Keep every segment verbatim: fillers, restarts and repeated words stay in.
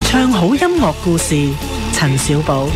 唱好音樂故事，陳小寶。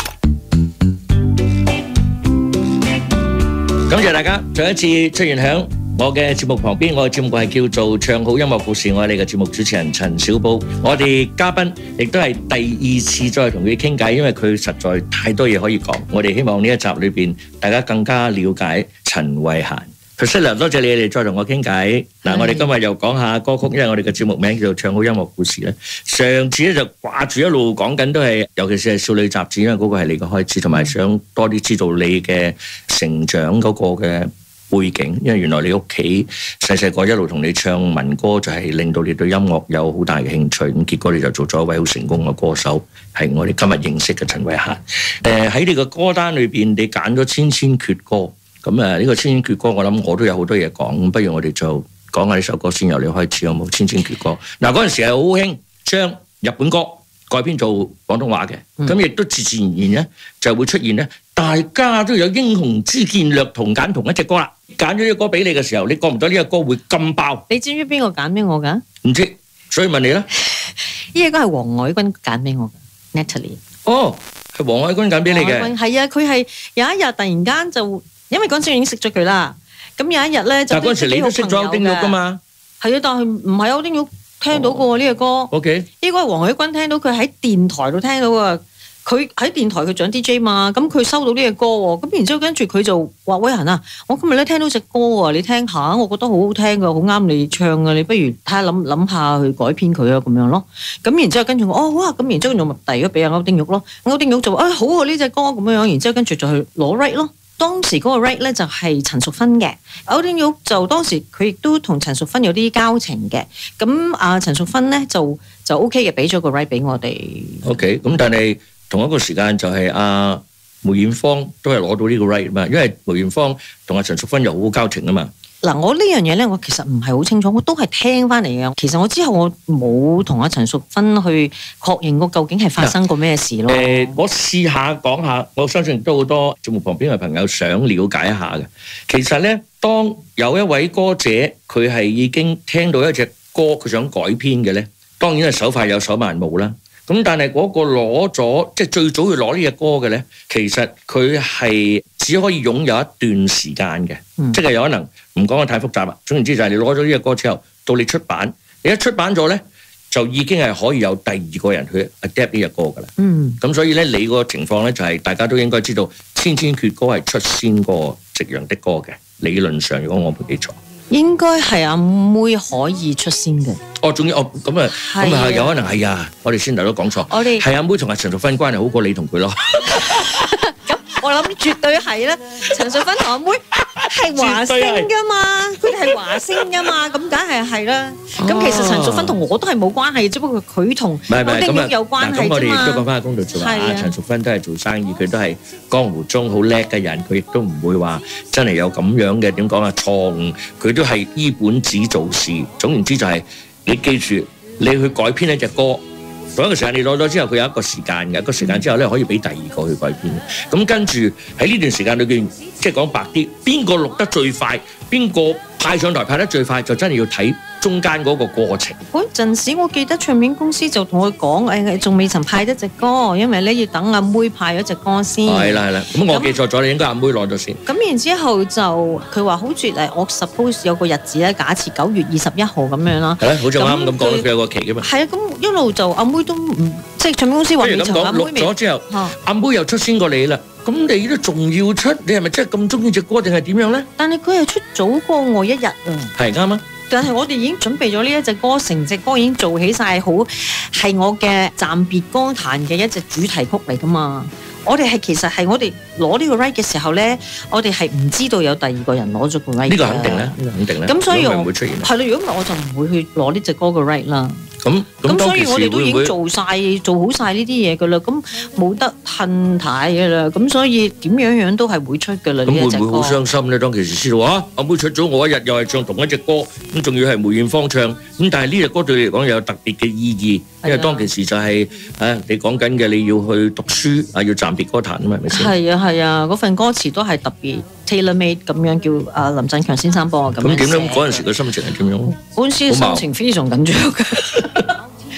感謝大家再一次出現響我嘅節目旁邊。我嘅節目係叫做唱好音樂故事，我係你嘅節目主持人陳小寶。我哋嘉賓亦都係第二次再同佢傾偈，因為佢實在太多嘢可以講。我哋希望呢一集裏邊大家更加了解陳慧嫻。Priscilla，多謝你哋再同我傾偈。嗱，我哋今日又講下歌曲，因為我哋嘅節目名叫做唱好音樂故事咧。上次咧就掛住一路講緊都係，尤其是係少女雜誌，因為嗰個係你嘅開始，同埋想多啲知道你嘅成長嗰個嘅背景。因為原來你屋企細細個一路同你唱民歌，就係令到你對音樂有好大嘅興趣。咁結果你就做咗一位好成功嘅歌手，係我哋今日認識嘅陳慧嫻。誒、呃、喺你嘅歌單裏邊，你揀咗千千闕歌。咁啊，呢個千千闕歌，我諗我都有好多嘢講，咁不如我哋就講下呢首歌先，由你開始好冇？千千闕歌，嗱嗰陣時係好興將日本歌改編做廣東話嘅，咁亦、嗯、都自自然然咧就會出現咧，大家都有英雄之見略同揀同一隻歌啦。揀咗呢個歌俾你嘅時候，你覺唔覺得呢個歌會咁爆？ 你知唔知邊個揀俾我㗎？ 唔知，所以問你啦。 呢個歌係黃海軍揀俾我嘅 ，Natalie。哦， 係黃海軍揀俾你嘅。 係啊，佢係有一日突然間就。因為嗰陣時已經識咗佢啦，咁有一日咧就。但嗰陣時你都識咗歐丁玉噶嘛？係啊，但係唔係歐丁玉聽到過呢個歌。O K。呢個係黃海軍聽到，佢喺電台度聽到啊。佢喺電台佢做 D J 嘛，咁佢收到呢個歌喎，咁然之後跟住佢就話：慧嫻啊，我今日咧聽到隻歌啊，你聽下，我覺得好好聽噶，好啱你唱啊，你不如睇下諗諗下去改編佢啊，咁樣咯。咁然之後跟住我，哦好啊，咁然之後就咪遞咗俾阿歐丁玉咯。歐丁玉就話：啊好啊，呢隻歌咁樣樣，然之後跟住就去攞 right 咯。當時嗰個 right 咧就係陳淑芬嘅，歐丁玉就當時佢亦都同陳淑芬有啲交情嘅，咁啊陳淑芬咧就就 OK 嘅，俾咗個 right 俾我哋。OK， 咁但係同一個時間就係阿梅艷芳都係攞到呢個 right 嘛，因為梅艷芳同阿陳淑芬有好交情啊嘛。 嗱，我呢樣嘢咧，我其實唔係好清楚，我都係聽翻嚟嘅。其實我之後我冇同阿陳淑芬去確認過究竟係發生過咩事咯。誒、 呃，我試下講下，我相信都好多節目旁邊嘅朋友想了解一下嘅。其實咧，當有一位歌者佢係已經聽到一隻歌，佢想改編嘅咧，當然係手快有手慢冇啦。咁但係嗰個攞咗，即係最早要攞呢隻歌嘅咧，其實佢係只可以擁有一段時間嘅，嗯、即係有可能唔講得太複雜啦。總言之就係你攞咗呢隻歌之後，到你出版，你一出版咗咧，就已經係可以有第二個人去 adapt 呢隻歌噶啦。嗯，咁所以咧，你個情況咧就係、是、大家都應該知道，千千闕歌係出先過夕陽的歌嘅。理論上，如果我冇記錯。 應該係阿妹可以出先嘅。 哦，仲要哦，咁啊，咁啊，有可能係啊，我哋先頭都講錯。我哋係阿妹同阿陳淑芬關係好過你同佢咯。 咁我諗絕對係啦，陳淑芬同阿妹係華星噶嘛，佢哋係華星噶嘛，咁梗係係啦。咁其實陳淑芬同我都係冇關係，只不過佢同歐丁玉有關係啫嘛。咁我哋亦都講翻個公道說話啊，陳淑芬都係做生意，佢都係江湖中好叻嘅人，佢亦都唔會話真係有咁樣嘅點講啊錯誤，佢都係依本子做事。總言之就係。你記住，你去改編一隻歌，同一個時間你攞咗之後，佢有一個時間嘅，一個時間之後咧可以俾第二個去改編。咁跟住喺呢段時間裏邊，即係講白啲，邊個錄得最快，邊個派上台派得最快，就真係要睇中間嗰個過程。嗰陣時我記得唱片公司就同我講，誒仲未曾派得隻歌，因為咧要等阿妹派咗隻歌先。係啦係啦，咁我記錯咗，你應該阿妹攞咗先。咁然之後就佢話好似誒，我 suppose 有個日子咧，假設九月二十一號咁樣啦。係啦，好似我啱咁講，佢有個期㗎嘛。係啊，咁一路就阿妹都唔即係唱片公司話未曾阿妹未。錄咗之後，阿妹又出先過你啦。咁你都仲要出，你係咪真係咁中意隻歌定係點樣咧？但係佢係出早過我一日啊！係啱啊！但係我哋已經準備咗呢一隻歌，成隻歌已經做起晒，好係我嘅暫別歌壇嘅一隻主題曲嚟噶嘛。我哋係其實係我哋攞呢個 right 嘅時候咧，我哋係唔知道有第二個人攞咗個 right。呢個肯定啦，呢個肯定啦。咁所以我唔會出現。係咯，如果唔係我就唔會去攞呢隻歌嘅 right 啦。咁咁所以我哋都已經做晒做好晒呢啲嘢噶啦，咁冇得褪軚噶啦，咁所以點樣樣都係會出噶啦。咁會唔會好傷心咧？當其時知道啊，阿妹出咗我一日又係唱同一隻歌，咁仲要係梅艷芳唱，咁但係呢隻歌對你嚟講有特別嘅意義，因為當其時就係啊你講緊嘅你要去讀書啊，要暫別歌壇啊嘛，係咪先？係啊係啊，嗰份歌詞都係特別 tailor made 咁樣，叫啊林振強先生幫我咁樣寫。咁點咧？嗰陣時嘅心情係點樣？嗰陣時心情非常緊張嘅。非常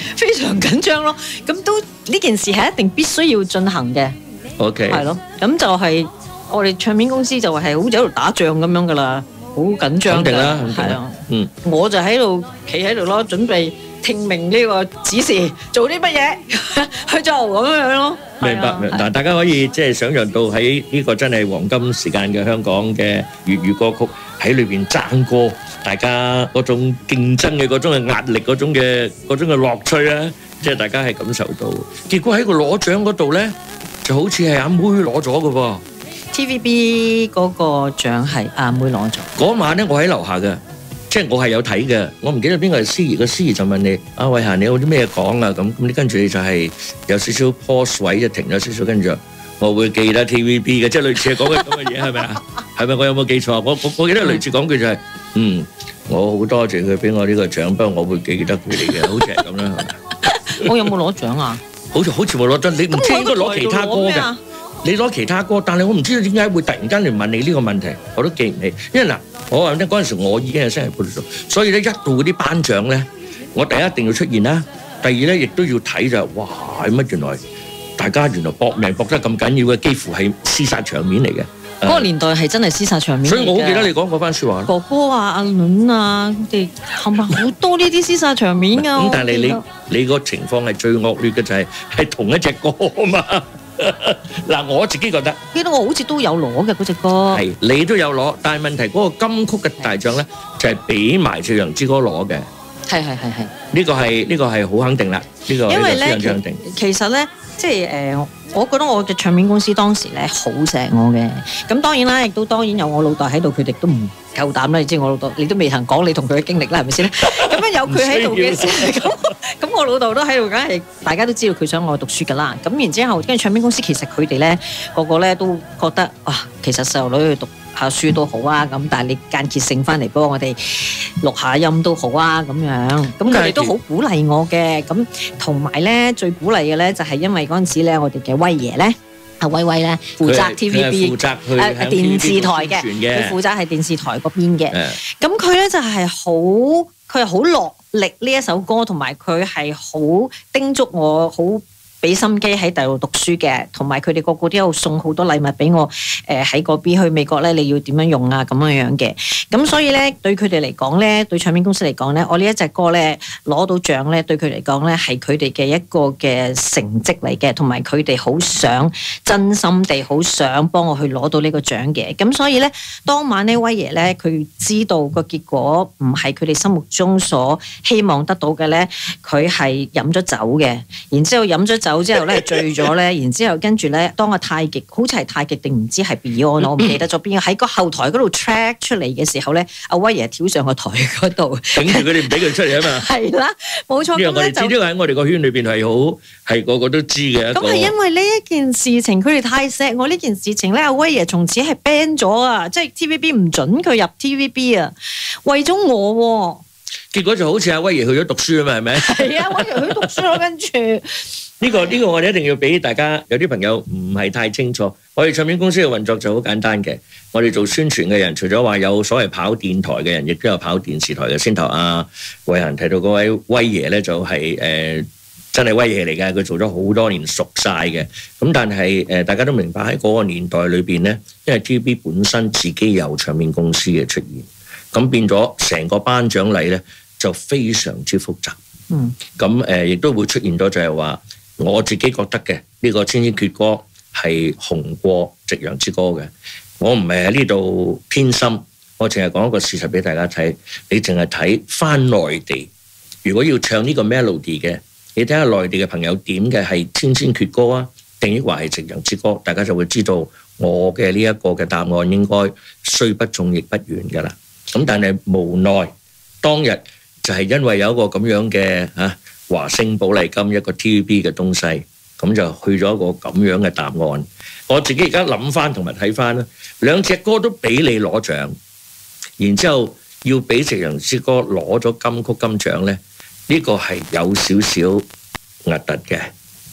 常緊張咯。咁都呢件事係一定必須要進行嘅。 OK， 係咯，咁就係我哋唱片公司就係好似喺度打仗咁樣噶啦，好緊張。 肯定啦，肯定係啊， 嗯， 我就喺度企喺度咯，準備聽命呢個指示，做啲乜嘢去做咁樣樣咯。 明白明白。嗱，大家可以即係想像到喺呢個真係黃金時間嘅香港嘅粵語歌曲喺裏邊爭歌，大家嗰種競爭嘅嗰種嘅壓力，嗰種嘅嗰種嘅樂趣咧，即係大家係感受到。結果喺個攞獎嗰度咧，就好似係阿妹攞咗嘅噃。 T V B 嗰個獎係阿妹攞咗。 嗰晚咧，我喺樓下嘅。即係我係有睇嘅，我唔記得邊個係司儀，個司儀就問你：阿慧嫻，你有啲咩講啊？咁咁你跟住你就係有少少 pause 位，就停咗少少，跟住我會記得 T V B 嘅，即係類似係講嘅咁嘅嘢，係咪啊？係咪我有冇記錯？我我我記得類似講句就係：嗯，我好多謝佢俾我呢個獎，不過我會記得佢哋嘅，好似係咁啦，係咪？ 我有冇攞獎啊？ 好似好似冇攞獎，你唔知應該攞其他歌嘅。你攞其他歌，但係我唔知道點解會突然間嚟問你呢個問題，我都記唔起。因為嗱，我話咧嗰陣時我已經係生日報道，所以咧一到嗰啲頒獎咧，我第一一定要出現啦。第二咧亦都要睇就係，哇！乜原來大家原來搏命搏得咁緊要嘅，幾乎係廝殺場面嚟嘅。 嗰個年代係真係廝殺場面。 所以我好記得你講嗰番説話。 哥哥啊，阿倫啊，佢哋係咪好多呢啲廝殺場面㗎？ 咁但係你你個情況係最惡劣嘅就係係同一隻歌啊嘛。嗱，我自己覺得， 記得我好似都有攞嘅嗰隻歌， 係你都有攞，但係問題嗰個金曲嘅大獎咧，就係俾埋《夕陽之歌》攞嘅， 係係係係， 呢個係呢個係好肯定啦，呢個因為咧， 肯定。 其實咧，即係誒，我覺得我嘅唱片公司當時咧好錫我嘅，咁當然啦，亦都當然有我老豆喺度，佢哋都唔夠膽啦。你知我老豆，你都未曾講你同佢嘅經歷啦，係咪先？咁樣有佢喺度嘅時候，咁咁我老豆都喺度，梗係大家都知道佢想我讀書噶啦。咁然之後，跟住唱片公司其實佢哋咧個個咧都覺得啊，其實細路女去讀下書都好啊，咁但係你間歇性翻嚟幫我哋錄下音都好啊，咁樣。咁佢哋都好鼓勵我嘅。咁同埋咧最鼓勵嘅咧就係因為嗰陣時咧我哋嘅威爺咧。阿威威咧負責 T V B 負責去誒電視台嘅，佢負責係電視台嗰邊嘅。咁佢咧就係好，佢係好落力呢一首歌，同埋佢係好叮囑我好。俾心機喺大陸讀書嘅，同埋佢哋個個都有送好多禮物俾我。誒喺嗰邊去美國咧，你要點樣用啊？咁樣樣嘅。咁所以咧，對佢哋嚟講咧，對唱片公司嚟講咧，我呢一隻歌咧攞到獎咧，對佢嚟講咧係佢哋嘅一個嘅成績嚟嘅，同埋佢哋好想真心地好想幫我去攞到呢個獎嘅。咁所以咧，當晚呢威爺咧，佢知道個結果唔係佢哋心目中所希望得到嘅咧，佢係飲咗酒嘅，然之後飲咗酒。之後咧醉咗咧，然之後跟住咧，當個太極好似係太極定唔知係 Beyond，我唔記得咗邊個喺個後台嗰度 track 出嚟嘅時候咧，阿威爺跳上個台嗰度， 頂住佢哋唔俾佢出嚟啊嘛。係啦，冇錯。 呢個我哋知，呢個喺我哋個圈裏邊係好係個個都知嘅。 咁係因為呢一件事情，佢哋太錫我呢件事情咧，阿威爺從此係 ban 咗啊，即係 T V B 唔準佢入 T V B 啊，為咗我。 結果就好似阿威爺去咗讀書啊嘛，係咪？ 係啊，威爺去讀書咯，跟住。 呢、這個呢、這個我哋一定要俾大家，有啲朋友唔係太清楚。我哋唱片公司嘅運作就好簡單嘅。我哋做宣傳嘅人，除咗話有所謂跑電台嘅人，亦都有跑電視台嘅。先頭阿慧嫻提到嗰位威爺咧，就係、是、誒、呃、真係威爺嚟嘅，佢做咗好多年熟晒嘅。咁但係誒、呃、大家都明白喺嗰個年代裏邊咧，因為 T V B 本身自己有唱片公司嘅出現，咁變咗成個頒獎禮咧就非常之複雜。嗯，咁誒亦都會出現咗就係話。我自己覺得嘅呢、這個千千闕歌係紅過夕陽之歌嘅，我唔係喺呢度偏心，我淨係講一個事實俾大家睇。你淨係睇翻內地，如果要唱呢個 melody 嘅，你睇下內地嘅朋友點嘅係千千闕歌啊，定抑或係夕陽之歌，大家就會知道我嘅呢一個嘅答案應該雖不中亦不遠噶啦。咁但係無奈當日就係因為有一個咁樣嘅啊。華星寶麗金一個 T V B 嘅東西，咁就去咗一個咁樣嘅答案。我自己而家諗翻同埋睇翻啦，兩隻歌都俾你攞獎，然之後要俾夕陽之歌攞咗金曲金獎咧，呢、這個係有少少核突嘅。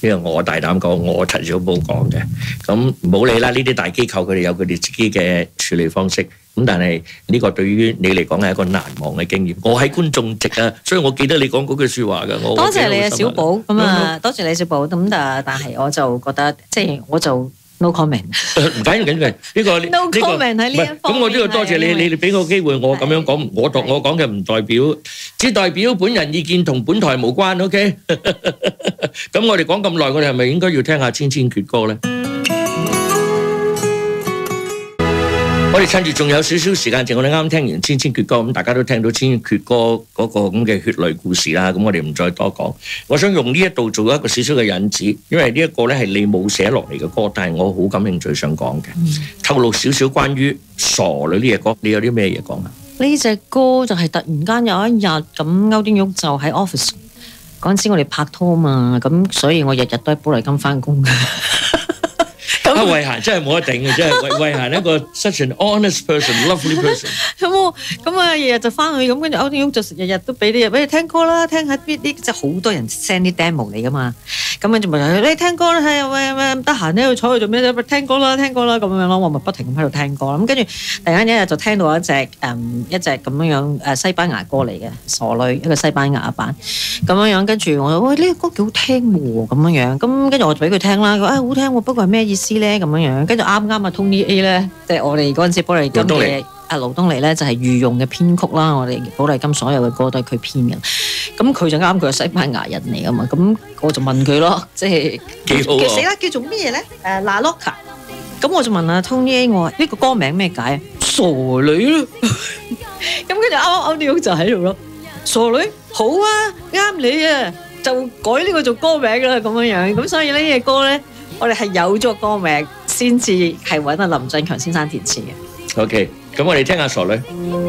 呢個我大膽講，我陳小寶講嘅。咁唔好理啦，呢啲大機構佢哋有佢哋自己嘅處理方式。咁但係呢個對於你嚟講係一個難忘嘅經驗。我喺觀眾席啊，所以我記得你講嗰句説話㗎。我多謝你啊，小寶。咁啊，多謝你小寶。咁但但係我就覺得，即係我就 no comment。 唔緊要緊嘅，呢個 no comment 喺呢一方面。 咁我都要多謝你，你哋俾個機會我咁樣講，我讀我講嘅唔代表，只代表本人意見同本台無關。OK。咁我哋講咁耐，我哋係咪應該要聽下千千闕歌咧？我哋趁住仲有少少時間，就我哋啱啱聽完千千闕歌，咁大家都聽到千千闕歌嗰個咁嘅血淚故事啦。咁我哋唔再多講，我想用呢一度做一個少少嘅引子，因為呢一個咧係你冇寫落嚟嘅歌，但係我好感興趣想講嘅，透露少少關於傻女呢隻歌，你有啲咩嘢講啊？ 呢隻歌就係突然間有一日咁，歐丁玉就喺 office 嗰陣時，我哋拍拖嘛，咁所以我日日都喺寶麗金翻工嘅。 啊，慧嫻真係冇得頂嘅，真係慧慧嫻一個 such an honest person，lovely person。 咁咁啊，日日就翻去咁，跟住歐丁玉就日日都俾啲嘢俾你聽歌啦，聽下啲啲即係好多人 send 啲 demo 嚟噶嘛。咁跟住咪你聽歌啦，係喂喂得閒喺度坐喺度做咩啫？聽歌啦，聽歌啦咁樣咯。我咪不停咁喺度聽歌啦。咁跟住突然間一日就聽到一隻誒、嗯、一隻咁樣樣誒西班牙歌嚟嘅傻女，一個西班牙版咁樣樣。跟住我話喂呢、呢個歌幾好聽喎咁樣樣。咁跟住我就俾佢聽啦。佢話、哎、好聽喎，不過係咩意思咧？咁樣樣。跟住啱啱啊 Tony A 咧，即係我哋嗰陣時寶麗金嘅阿盧東尼咧，就係御用嘅編曲啦。我哋寶麗金所有嘅歌都係佢編嘅。咁佢就啱，佢係西班牙人嚟噶嘛。咁我就問佢咯，即係幾好啊！ 死啦，叫做咩咧？誒 La Loca。咁我就問阿 Tony A，我話呢個歌名咩解？傻女咯。咁跟住啱啱歐丁玉就喺度咯。傻女好啊，啱你啊，就改呢個做歌名啦咁樣樣。咁所以呢隻歌咧，我哋係有咗歌名先至係揾阿林振強先生填詞嘅。 OK，咁我哋聽下傻女。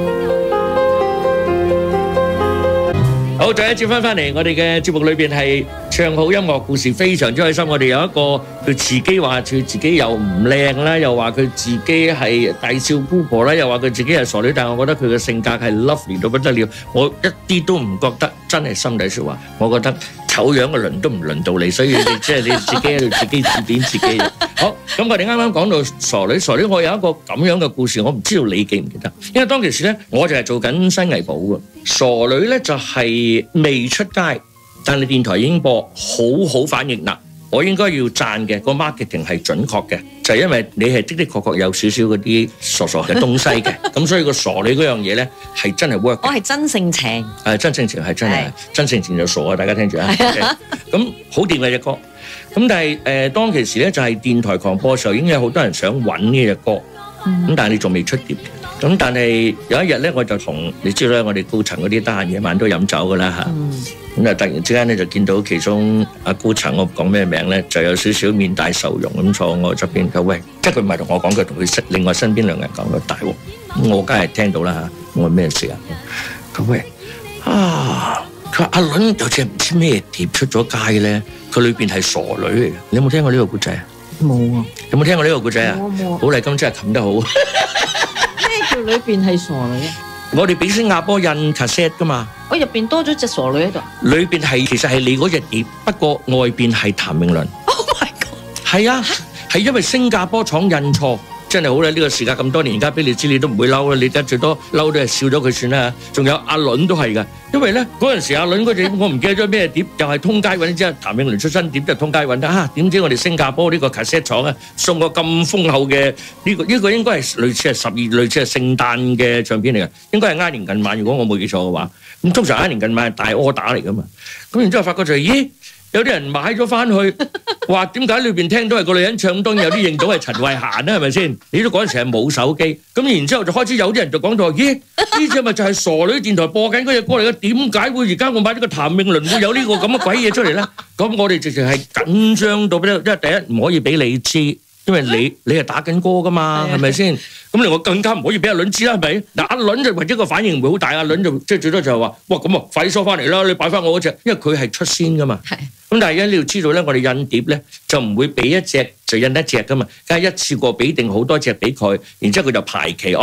好，再一次翻翻嚟，我哋嘅節目裏邊係唱好音樂故事，非常之開心。我哋有一個佢自己話佢自己又唔靚啦，又話佢自己係大少姑婆啦，又話佢自己係傻女，但係我覺得佢嘅性格係 lovely 到不得了，我一啲都唔覺得真係心底説話。我覺得醜樣嘅輪都唔輪到你，所以你即係你自己喺度自己指點自己。好，咁我哋啱啱講到傻女，傻女我有一個咁樣嘅故事，我唔知道你記唔記得？因為當其時咧，我就係做緊新藝寶嘅傻女咧，就係未出街，但係電台已經播，好好反應嗱。我應該要讚嘅個 marketing 係準確嘅，就係因為你係的的確確有少少嗰啲傻傻嘅東西嘅，咁所以個傻女嗰樣嘢咧係真係 work。我係真性情， 誒真性情係真係真性情就傻啊！大家聽住啊，咁好掂嘅隻歌。咁但係誒當其時咧就係電台狂播嘅時候，已經有好多人想揾呢隻歌，咁但係你仲未出碟。咁但係有一日咧，我就同你知道咧，我哋高層嗰啲得閒夜晚都飲酒噶啦嚇。咁啊突然之間咧就見到其中阿高層，我講咩名咧，就有少少面帶愁容咁坐我側邊。佢喂，即係佢唔係同我講，佢同佢另外身邊兩個人講個大鑊。咁我梗係聽到啦嚇。我話咩事啊？佢喂啊！佢話阿倫有隻唔知咩碟出咗街咧，佢裏邊係傻女嚟嘅。你有冇聽過呢個故仔啊？ 冇啊！ 有冇聽過呢個故仔啊？ 冇冇。 寶麗金真係冚得好。 咩叫裏邊係傻女啊？ 我哋俾新加坡印 cassette 噶嘛， 我入邊多咗隻傻女喺度。 裏邊係其實係你嗰隻碟，不過外邊係譚詠麟。 Oh my god！ 係啊，係因為新加坡廠印錯，真係好啦！呢個時間咁多年，而家俾你知你都唔會嬲啦，你得最多嬲都係笑咗佢算啦。仲有阿倫都係噶，因為咧嗰陣時阿倫嗰隻我唔記得咗咩碟，又係通街揾之後，譚詠麟出新碟就通街揾得啊！點知我哋新加坡呢個 cassette 廠啊送個咁豐厚嘅呢個呢個應該係類似係十二類似係聖誕嘅唱片嚟嘅，應該係挨年近晚，如果我冇記錯嘅話。咁通常挨年近晚係大 order 嚟噶嘛，咁然之後發覺就係咦有啲人買咗翻去，話點解裏邊聽到係個女人唱，當然有啲認到係陳慧嫻啦，係咪先？你都嗰陣時係冇手機，咁然之後就開始有啲人就講到話，咦呢隻咪就係傻女電台播緊嗰隻歌嚟嘅？點解會而家我買呢個譚詠麟會有呢個咁嘅鬼嘢出嚟咧？咁我哋直情係緊張到咧，因為第一唔可以俾你知，因為你你係打緊歌噶嘛，係咪先？咁另外更加唔可以俾阿倫知啦，係咪？嗱阿倫就或者個反應唔會好大，阿倫就即係最多就係話，哇咁啊快啲收翻嚟啦，你擺翻我嗰隻，因為佢係出先噶嘛。係。咁但係而家你要知道咧，我哋印碟咧就唔會俾一隻就印一隻噶嘛，梗係一次過俾定好多隻俾佢，然之後佢就排期哦。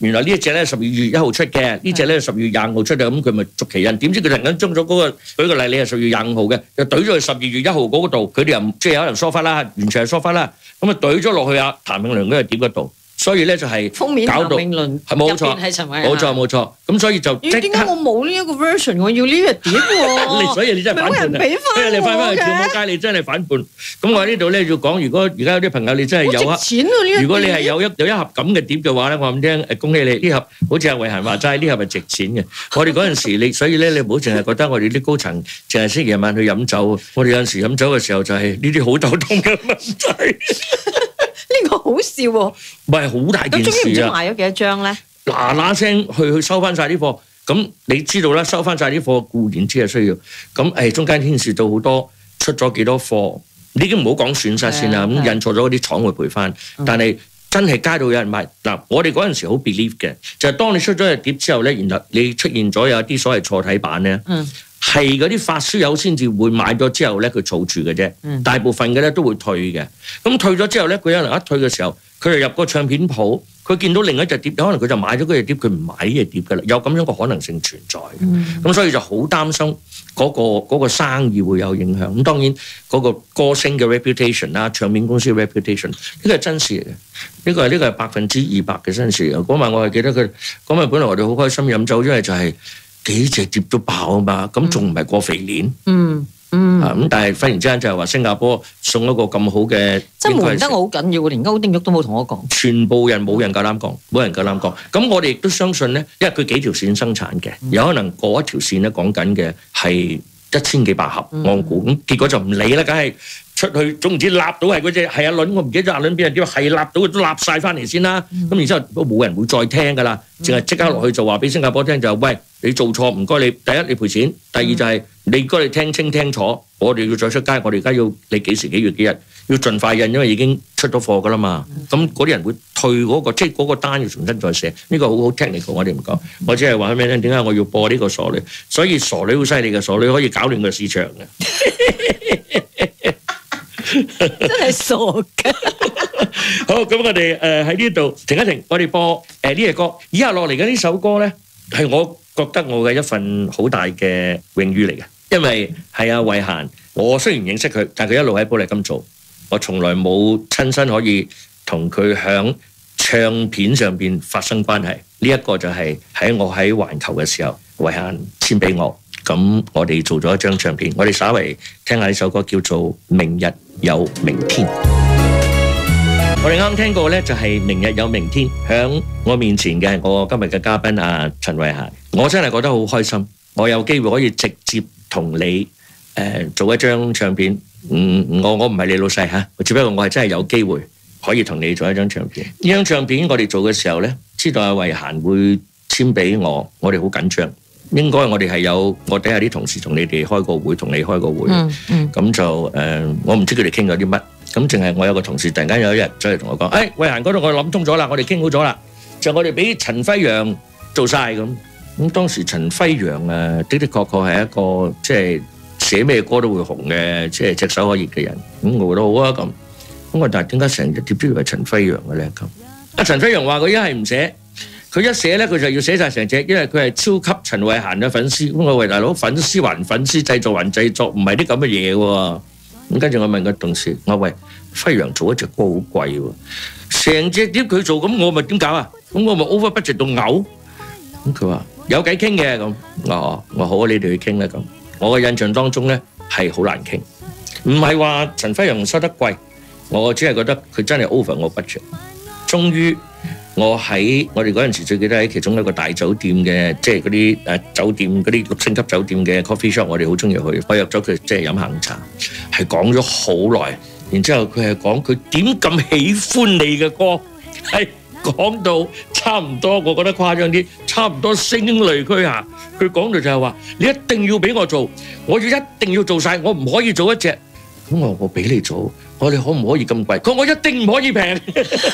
原來呢一隻咧十二月一號出嘅，呢隻咧十二月廿五號出嘅，咁佢咪續期印？點知佢突然間將咗嗰個，舉個例，你係十二月廿五號嘅，就懟咗去十二月一號嗰度，佢哋又即係有人疏忽啦，完全係疏忽啦，咁啊懟咗落去啊譚詠麟嗰個碟嗰度。所以咧就係封面譚詠麟係冇錯， 係陳慧嫻， 冇錯冇錯。咁所以就即刻點解我冇呢一個 version？我要呢個碟喎。 你所以你真係反叛啊！你翻返去跳舞街，你真係反叛。咁我喺呢度咧要講，如果而家有啲朋友你真係有啊，如果你係有一有一盒咁嘅碟嘅話咧，我咁聽誒，恭喜你呢盒，好似阿慧嫻話齋，呢盒係值錢嘅。我哋嗰陣時你，所以咧你唔好淨係覺得我哋啲高層淨係識夜晚去飲酒，我哋有陣時飲酒嘅時候就係呢啲好頭痛嘅問題。 呢個好笑喎， 唔係好大件事啊！咁終於唔知賣咗幾多張咧？ 嗱嗱聲去去收翻曬啲貨，咁你知道啦，收翻曬啲貨固然之係需要，咁誒中間牽涉到好多出咗幾多貨，你已經唔好講損失先啦，咁印錯咗嗰啲廠會賠翻，但係真係街道有人買嗱，我哋嗰陣時好 believe 嘅，就係當你出咗隻碟之後咧，然後你出現咗有啲所謂錯體版咧。嗯係嗰啲發燒友先至會買咗之後咧，佢儲住嘅啫。嗯、大部分嘅咧都會退嘅。咁退咗之後咧，佢有人一退嘅時候，佢就入個唱片鋪，佢見到另一隻碟，可能佢就買咗嗰隻碟，佢唔買呢隻碟㗎啦。有咁樣嘅可能性存在。咁、嗯、所以就好擔心嗰、嗰個嗰個生意會有影響。咁當然嗰個歌星嘅 reputation 啦，唱片公司嘅 reputation 呢個係真事嚟嘅。呢個係呢個係百分之二百嘅真事。嗰晚我係記得佢嗰晚本來我哋好開心飲酒，因為就係、是。幾隻碟都爆啊嘛，咁仲唔係過肥年？嗯嗯，啊咁，但係忽然之間就係話新加坡送一個咁好嘅， 真係瞞得我好緊要，連歐丁玉都冇同我講。 全部人冇人夠膽講，冇人夠膽講。咁我哋亦都相信咧，因為佢幾條線生產嘅，有可能嗰一條線咧講緊嘅係一千幾百盒按股，咁結果就唔理啦，梗係。出去總唔知立到係嗰隻係阿倫，我唔記得阿倫邊人點係立到都立晒翻嚟先啦。咁、嗯、然之後都冇人會再聽噶啦，淨係即刻落去就話俾新加坡聽就喂，你做錯唔該你第一你賠錢，第二就係、是嗯、你該你聽清聽楚，我哋要再出街，我哋而家要你幾時幾月幾日要盡快印，因為已經出咗貨噶啦嘛。咁嗰啲人會退嗰、那個即係嗰個單要重新再寫，呢、這個好好 technical 我哋唔講，我只係話俾你聽點解我要播呢個傻女，所以傻女好犀利嘅，傻女可以搞亂個市場嘅。 真係傻嘅。 好，咁我哋誒喺呢度停一停，我哋播誒呢隻歌。以下落嚟嘅呢首歌咧，係我覺得我嘅一份好大嘅榮譽嚟嘅，因為係阿慧嫻。我雖然認識佢，但係佢一路喺寶麗金做，我從來冇親身可以同佢響唱片上邊發生關係。呢一個就係喺我喺環球嘅時候，慧嫻簽俾我。咁我哋做咗一張唱片，我哋稍微聽下呢首歌叫做《明日有明天》。我哋啱啱聽過咧，就係《明日有明天》。響我面前嘅我今日嘅嘉賓啊陳慧嫻，我真係覺得好開心，我有機會可以直接同你誒、呃、做一張唱片。嗯，我我唔係你老細吓，只不過我係真係有機會可以同你做一張唱片。呢張唱片我哋做嘅時候咧，知道阿慧嫻會簽俾我，我哋好緊張。應該我哋係有我底下啲同事同你哋開個會，同你開個會，咁、嗯嗯、就誒、呃，我唔知佢哋傾咗啲乜，咁淨係我有個同事突然間有一日走嚟同我講，誒、哎，慧嫻嗰度我諗通咗啦，我哋傾好咗啦，就我哋俾陳輝陽做晒咁。咁當時陳輝陽誒的的確確係一個即係寫咩歌都會紅嘅，即係炙手可熱嘅人。咁我覺得好啊咁。咁我但係點解成日碟都要係陳輝陽嘅咧？咁阿陳輝陽話佢一係唔寫。佢一寫咧，佢就要寫晒成隻，因為佢係超級陳慧嫻嘅粉絲。咁我話大佬，粉絲還粉絲，製作還製作，唔係啲咁嘅嘢喎。咁跟住我問個同事，我話喂，輝陽做一隻歌好貴喎，成隻碟佢做，咁我咪點搞啊？咁我咪 over budget 到嘔。咁佢話有偈傾嘅咁，我我好啊，你哋去傾啦咁。我嘅印象當中咧係好難傾，唔係話陳輝陽收得貴，我只係覺得佢真係 over 我 budget。終於。我喺我哋嗰陣時最記得喺其中一個大酒店嘅，即係嗰啲誒酒店嗰啲六星級酒店嘅 coffee shop，我哋好中意去。我約咗佢即係飲下午茶，係講咗好耐。然之後佢係講佢點咁喜歡你嘅歌，係講到差唔多，我覺得誇張啲，差唔多聲淚俱下。佢講到就係話：你一定要俾我做，我要一定要做晒，我唔可以做一隻。咁我我俾你做，我哋可唔可以咁貴？佢我一定唔可以平。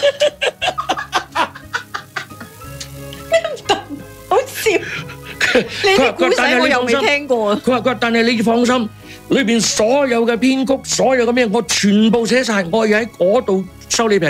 你啲故仔我又未聽過啊！ 佢話：佢話，但係你放心，裏邊所有嘅編曲、所有嘅咩，我全部寫晒，我要喺嗰度收你平啲。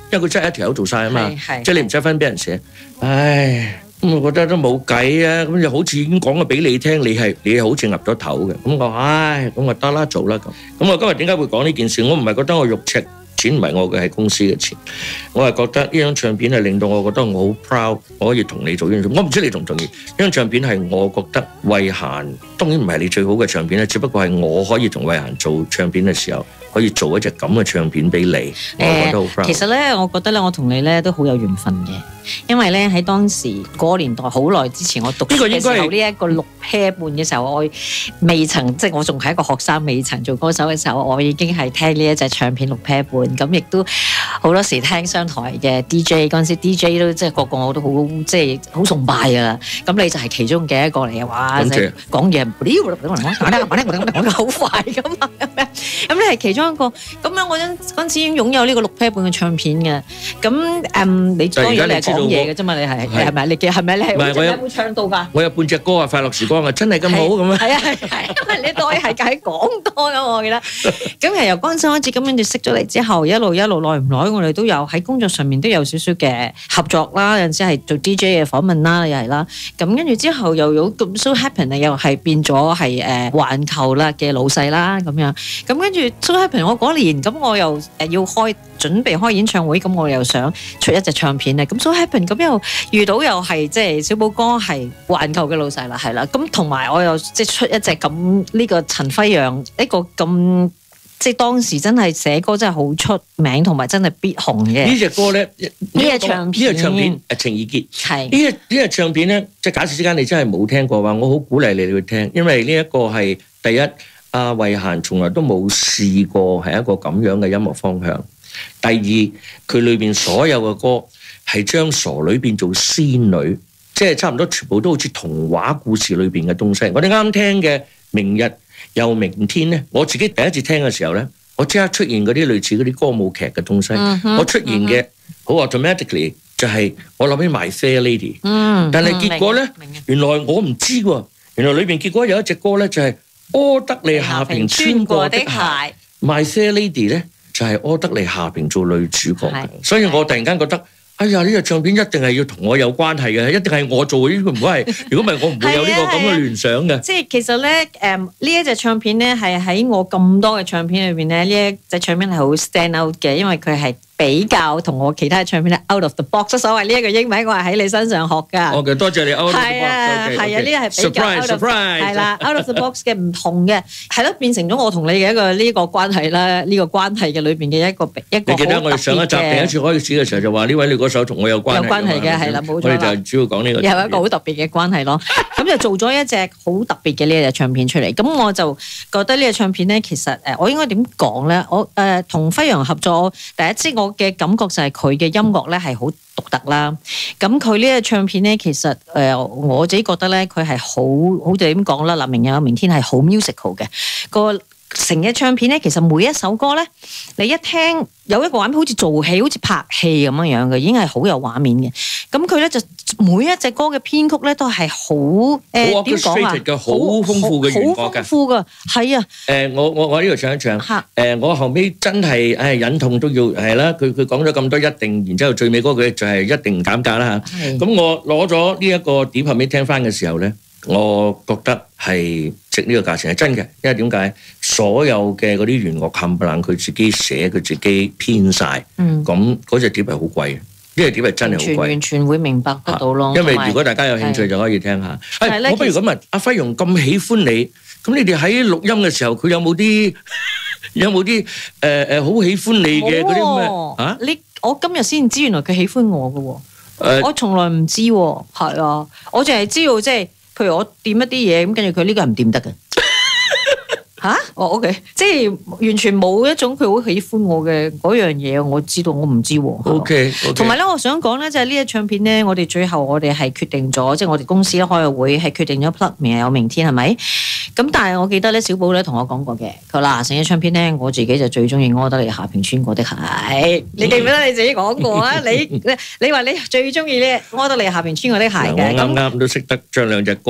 因為佢真係一條友做晒啊嘛， 係係即係你唔使分俾人寫。唉，咁我覺得都冇計啊，咁就好似已經講咗俾你聽，你係你係好似岌咗頭嘅，咁我唉，咁我得啦，做啦咁。咁我今日點解會講呢件事？我唔係覺得我肉赤。錢唔係我嘅，係公司嘅錢。我係覺得呢張唱片係令到我覺得我好 proud，我可以同你做呢張。我唔知你同唔同意？呢張唱片係我覺得慧嫻當然唔係你最好嘅唱片啦，只不過係我可以同慧嫻做唱片嘅時候，可以做一隻咁嘅唱片俾你，我覺得好 proud。 其實咧，我覺得咧，我同你咧都好有緣分嘅，因為咧喺當時嗰個年代好耐之前，我讀書嘅時候呢一個六 pair 半嘅時候，我未曾即係我仲係一個學生，未曾做歌手嘅時候，我已經係聽呢一隻唱片六 pair 半。咁亦都好多時聽商台嘅 D J， 嗰陣時 D J 都即係個個我都好即係好崇拜㗎啦。咁你就係其中嘅一個嚟嘅，哇！講嘢講得好快㗎嘛，咁你係其中一個。咁樣我嗰陣時已經擁有呢個六 pair 半嘅唱片嘅。咁誒，你當然你係講嘢嘅啫嘛，你係係咪？你嘅係咪？你係有冇唱到㗎？ 我有半隻歌啊，《快樂時光》啊，真係咁好咁啊！ 係啊係係，因為你當係係講多㗎，我記得。咁係由嗰陣時開始，咁跟住識咗嚟之後，一路一路耐唔耐，我哋都有喺工作上面都有少少嘅合作啦，有陣時係做 D J 嘅訪問啦，又係啦。咁跟住之後又有咁 So Happen 啊，又係變咗係誒環球啦嘅老細啦咁樣。咁跟住 So Happen 我嗰年，咁我又誒要開準備開演唱會，咁我又想出一隻唱片咧。咁 So Happen 咁又遇到又係即係小寶哥係環球嘅老細啦，係啦。咁同埋我又即係出一隻咁呢個陳輝陽一個咁。即係當時真係寫歌真係好出名，同埋真係必紅嘅。 呢隻歌咧， 呢隻唱片， 呢隻唱片誒情意結係呢隻呢隻唱片咧，即係假設之間你真係冇聽過話，我好鼓勵你去聽，因為呢一個係第一，阿慧嫻從來都冇試過係一個咁樣嘅音樂方向。第二，佢裏邊所有嘅歌係將傻女變做仙女，即係差唔多全部都好似童話故事裏邊嘅東西。我哋啱聽嘅《明日又明天》咧，我自己第一次聽嘅時候咧，我即刻出現嗰啲類似嗰啲歌舞劇嘅東西。嗯、我出現嘅好 automatically 就係我諗起 My Fair Lady。嗯，但係結果咧，原來我唔知喎，原來裏邊結果有一隻歌咧就係柯德莉夏萍穿過的鞋。My Fair Lady 咧就係柯德莉夏萍做女主角嘅，所以我突然間覺得。哎呀！呢隻唱片一定係要同我有關係嘅，一定係我做嘅。呢個唔會係，如果唔係我唔會有呢個咁嘅聯想嘅。 即係其實咧，誒呢一隻唱片咧係喺我咁多嘅唱片裏邊咧，呢一隻唱片係好 stand out 嘅，因為佢係比較同我其他嘅唱片咧 out of the box。所謂呢一個英文，我係喺你身上學㗎。 好嘅，多謝你 out of the box。係啊，係啊，呢個係比較 out of the box，係啦 out of the box 嘅唔同嘅，係咯，變成咗我同你嘅一個呢個關係啦，呢個關係嘅裏邊嘅一個一個。 你記得我哋上一集第一次開始嘅時候就話呢位女歌手同我有關係。 有關係嘅係啦，冇錯啦。 我哋就主要講呢個。 有一個好特別嘅關係咯。咁就做咗一隻好特別嘅呢隻唱片出嚟。咁我就覺得呢隻唱片咧，其實誒，我應該點講咧？我誒同輝陽合作，第一次我嘅感覺就係佢嘅音樂咧係好獨特啦。咁佢呢隻唱片咧，其實誒我自己覺得咧，佢係好好似點講啦？嗱，明日有明天係好 musical 嘅個。成嘅唱片咧，其實每一首歌咧，你一聽有一個畫面，好似做戲，好似拍戲咁樣樣嘅，已經係好有畫面嘅。咁佢咧就每一隻歌嘅編曲咧都係好誒點講啊， 好豐富嘅原樂嘅， 好豐富㗎，係啊。誒、 呃，我我我呢度唱一唱。誒、呃，我後尾真係誒忍痛都要係啦。佢佢講咗咁多一定，然之後最尾嗰句就係一定唔減價啦嚇。咁我攞咗呢一個碟後尾聽翻嘅時候咧。我覺得係值呢個價錢係真嘅，因為點解？所有嘅嗰啲原樂冚唪唥佢自己寫，佢自己編晒，咁嗰隻碟係好貴嘅，呢隻碟係真係好貴。 完全會明白得到咯。 因為如果大家有興趣就可以聽下。誒，我不如咁問，阿輝陽咁喜歡你，咁你哋喺錄音嘅時候，佢有冇啲有冇啲誒誒好喜歡你嘅嗰啲咩？啊？你我今日先知原來佢喜歡我嘅喎，我從來唔知喎，係啊，我淨係知道即係。譬如我掂一啲嘢，咁跟住佢呢個係唔掂得嘅。吓？哦 ，OK， 即係完全冇一種佢好喜歡我嘅嗰樣嘢，我知道我唔知喎。 OK， 同埋咧，我想講咧，就係呢隻唱片咧，我哋最後我哋係決定咗，即係我哋公司咧開個會係決定咗 plug 明日有明天係咪？咁但係我記得咧，小寶咧同我講過嘅，佢話成隻唱片咧，我自己就最中意柯德莉夏萍穿過的鞋。你記唔記得你自己講過啊？你你你話你最中意呢柯德莉夏萍穿過的鞋嘅。 我啱啱都識得將兩隻歌。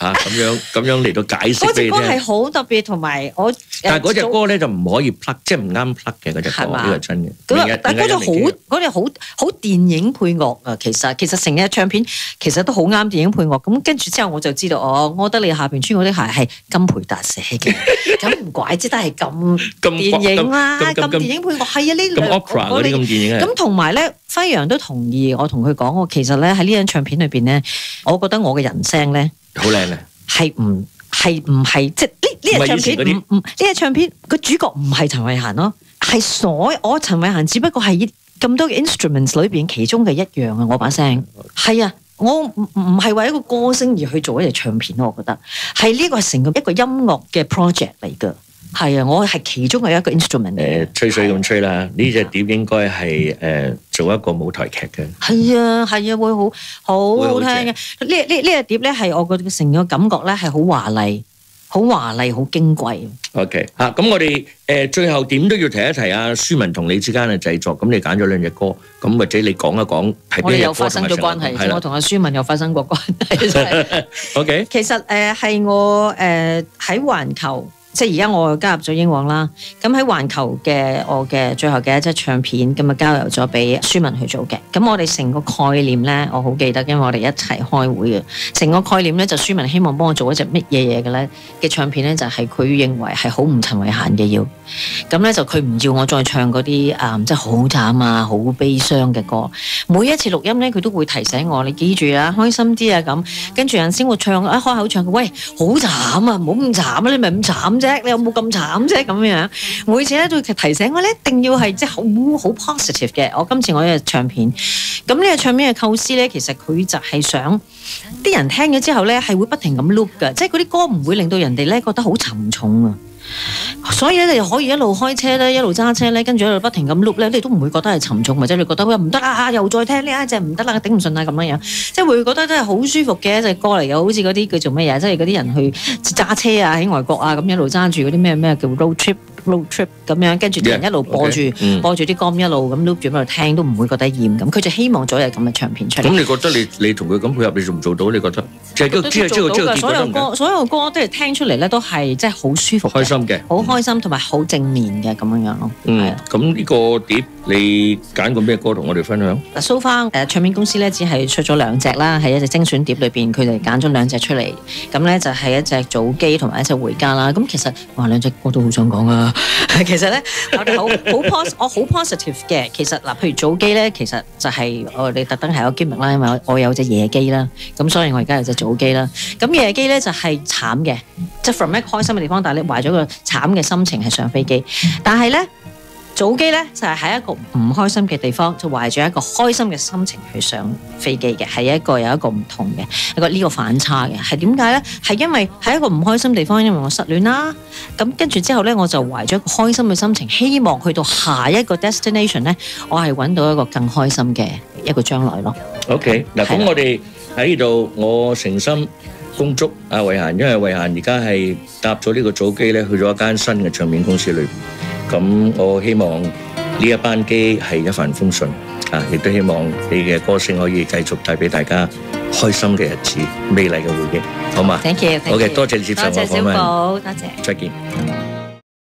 嚇咁樣咁樣嚟到解釋嗰隻歌俾你聽。 係好特別，同埋我但係嗰隻歌咧就唔可以 plug，即係唔啱 plug 嘅嗰隻歌， 係嘛呢個真嘅。 嗰個明日但係嗰隻好明日嗰隻好好電影配樂啊！其實其實成隻唱片其實都好啱電影配樂。咁跟住之後我就知道，哦，柯德莉夏邊穿嗰啲鞋係金培達寫嘅，咁唔怪之得係咁咁電影啦， 咁咁咁電影配樂係啊，呢咁兩 opera 嗰啲咁電影啊。 咁同埋咧，輝陽都同意我同佢講，我其實咧喺呢張唱片裏邊咧，我覺得我嘅人聲咧好靚啊！ 係唔係唔係即係呢呢隻唱片唔唔呢隻唱片個主角唔係陳慧嫻咯，係所我陳慧嫻只不過係咁多嘅 instruments 裏邊其中嘅一樣啊！我把聲係啊，我唔唔係為一個歌星而去做一隻唱片咯，我覺得係呢個係成個一個音樂嘅 project 嚟㗎。係啊，我係其中嘅一個 instrument。 誒吹水咁吹啦，呢隻碟應該係誒做一個舞台劇嘅。 係啊係啊，會好好會好好聽嘅。呢呢呢隻碟咧係我覺得成個感覺咧係好華麗、好華麗、好矜貴。 OK 嚇，咁我哋誒最後點都要提一提阿舒文同你之間嘅製作。咁你揀咗兩隻歌，咁或者你講一講係邊隻歌我哋又發生咗關係， 係啦我同阿舒文又發生過關係。 OK， 其實誒係我誒喺環球。即係而家我加入咗英皇啦，咁喺環球嘅我嘅最後嘅一隻唱片，咁啊交由咗俾舒文去做嘅。咁我哋成個概念咧，我好記得，因為我哋一齊開會嘅。成個概念咧就舒文希望幫我做一隻乜嘢嘢嘅咧嘅唱片咧，就係、是、佢認為係好唔陳慧嫻嘅要。咁咧就佢唔要我再唱嗰啲誒即係好慘啊、好悲傷嘅歌。每一次錄音咧，佢都會提醒我，你記住啊，開心啲啊咁。跟住有陣時我唱一開口唱，喂，好慘啊，唔好咁慘啊，你咪咁慘啫，你有冇咁慘啫咁樣？每次咧都提醒我咧，一定要係即係好好 positive 嘅。我今次我呢隻唱片，咁呢隻唱片嘅構思咧，其實佢就係想啲人聽咗之後咧，係會不停咁 loop 㗎，即係嗰啲歌唔會令到人哋咧覺得好沉重啊。所以咧，你可以一路開車咧，一路揸車咧，跟住一路不停咁碌咧，你都唔會覺得係沉重，或者你覺得喂唔得啦，又再聽呢一隻唔得啦，頂唔順啊咁樣樣，即係會覺得真係好舒服嘅一隻歌嚟嘅，好似嗰啲叫做乜嘢，即係嗰啲人去揸車啊，喺外國啊咁一路揸住嗰啲咩咩叫 road trip road trip 咁樣，跟住啲人一路播住 Yeah, okay, 播住啲歌一路咁碌住喺度聽，都唔會覺得厭咁。佢就希望做一隻咁嘅唱片出嚟。 咁你覺得你你同佢咁配合，你做唔做到？你覺得即係都即係即係即係所有歌所有歌都係聽出嚟咧，都係即係好舒服、 開心嘅， 好開心同埋好正面嘅咁樣樣咯。 嗯，咁呢個碟你揀過咩歌同我哋分享？ 嗱，so far誒唱片公司咧只係出咗兩隻啦，喺一隻精選碟裏邊，佢哋揀咗兩隻出嚟。咁咧就係一隻早機同埋一隻回家啦。咁其實哇兩隻歌都好想講啊。其實咧我哋好好 pos 我好 positive 嘅。其實嗱，譬如早機咧，其實就係我哋特登係有機密啦，因為我我有隻夜機啦。咁所以我而家有隻早機啦。咁夜機咧就係慘嘅，即係 from 一個開心嘅地方，但係你懷咗個慘嘅心情係上飛機。但係咧早機咧就係喺一個唔開心嘅地方，就懷住一個開心嘅心情去上飛機嘅，係一個有一個唔同嘅一個呢個反差嘅。係點解咧？係因為喺一個唔開心地方，因為我失戀啦。咁跟住之後咧，我就懷咗一個開心嘅心情，希望去到下一個 destination 咧，我係揾到一個更開心嘅一個將來咯。 OK，嗱咁我哋喺呢度，我誠心恭祝阿慧嫻，因為慧嫻而家係搭咗呢個早機咧，去咗一間新嘅唱片公司裏邊。咁我希望呢一班機係一帆風順啊！亦都希望你嘅歌聲可以繼續帶俾大家開心嘅日子、美麗嘅回憶，好嘛？ Thank you， 好嘅，多謝你接受我訪問， 多謝小寶，多謝， 再見。